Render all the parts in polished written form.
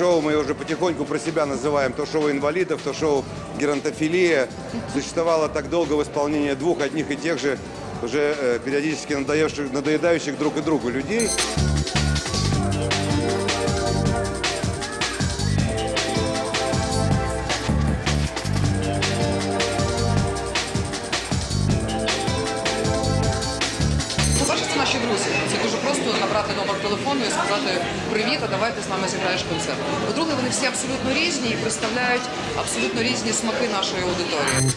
шоу, мы уже потихоньку про себя называем, то шоу инвалидов, то шоу геронтофилия. Существовало так долго в исполнении двух одних и тех же, уже периодически надоедающих друг и другу людей. По-перше, це наші друзі. Це дуже просто набрати номер телефону і сказати «Привіт, а давай ти з нами зіграєш концерт». По-друге, вони всі абсолютно різні і представляють абсолютно різні смаки нашої аудиторії.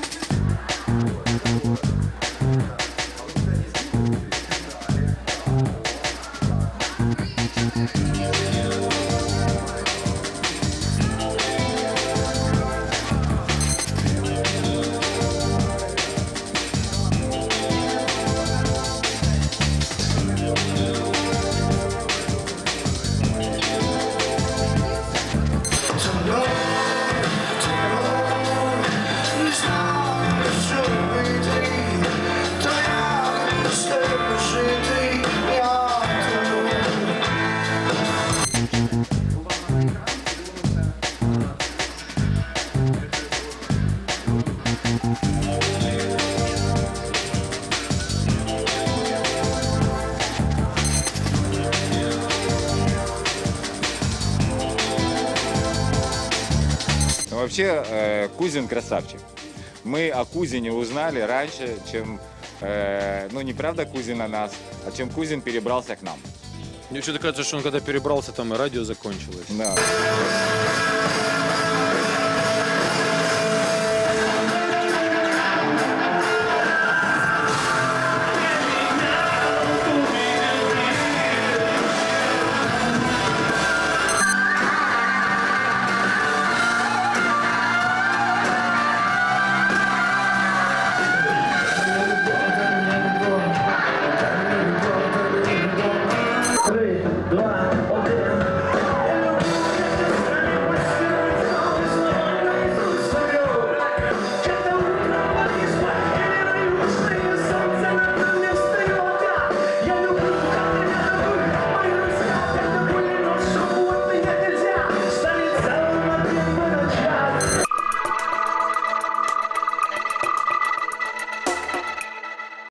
Вообще, Кузин красавчик. Мы о Кузине узнали раньше, чем, ну не правда Кузин о нас, а чем Кузин перебрался к нам. Мне что-то кажется, что он когда перебрался, там и радио закончилось. Да.